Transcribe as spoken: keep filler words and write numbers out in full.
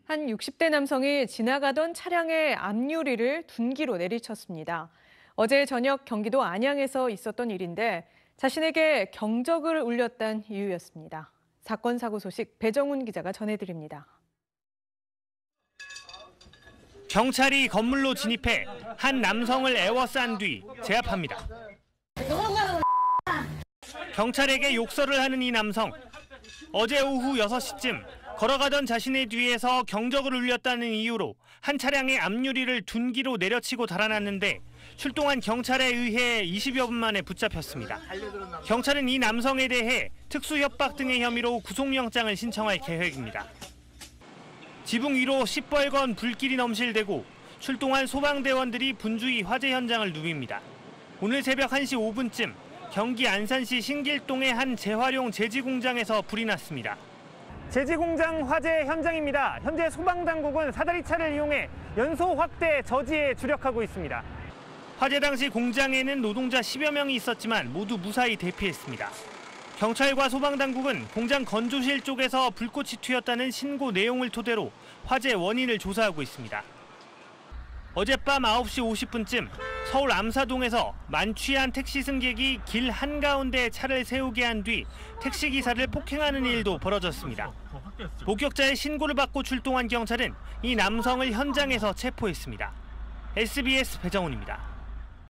한 육십 대 남성이 지나가던 차량의 앞유리를 둔기로 내리쳤습니다. 어제 저녁 경기도 안양에서 있었던 일인데 자신에게 경적을 울렸다는 이유였습니다. 사건 사고 소식 배정훈 기자가 전해드립니다. 경찰이 건물로 진입해 한 남성을 에워싼 뒤 제압합니다. 경찰에게 욕설을 하는 이 남성. 어제 오후 여섯 시쯤 걸어가던 자신의 뒤에서 경적을 울렸다는 이유로 한 차량의 앞유리를 둔기로 내려치고 달아났는데 출동한 경찰에 의해 이십여 분 만에 붙잡혔습니다. 경찰은 이 남성에 대해 특수협박 등의 혐의로 구속영장을 신청할 계획입니다. 지붕 위로 시뻘건 불길이 넘실대고 출동한 소방대원들이 분주히 화재 현장을 누빕니다. 오늘 새벽 한 시 오 분쯤 경기 안산시 신길동의 한 재활용 제지공장에서 불이 났습니다. 제지공장 화재 현장입니다. 현재 소방당국은 사다리차를 이용해 연소 확대 저지에 주력하고 있습니다. 화재 당시 공장에는 노동자 십여 명이 있었지만 모두 무사히 대피했습니다. 경찰과 소방당국은 공장 건조실 쪽에서 불꽃이 튀었다는 신고 내용을 토대로 화재 원인을 조사하고 있습니다. 어젯밤 아홉 시 오십 분쯤 서울 암사동에서 만취한 택시 승객이 길 한가운데 차를 세우게 한 뒤 택시기사를 폭행하는 일도 벌어졌습니다. 목격자의 신고를 받고 출동한 경찰은 이 남성을 현장에서 체포했습니다. 에스비에스 배정훈입니다.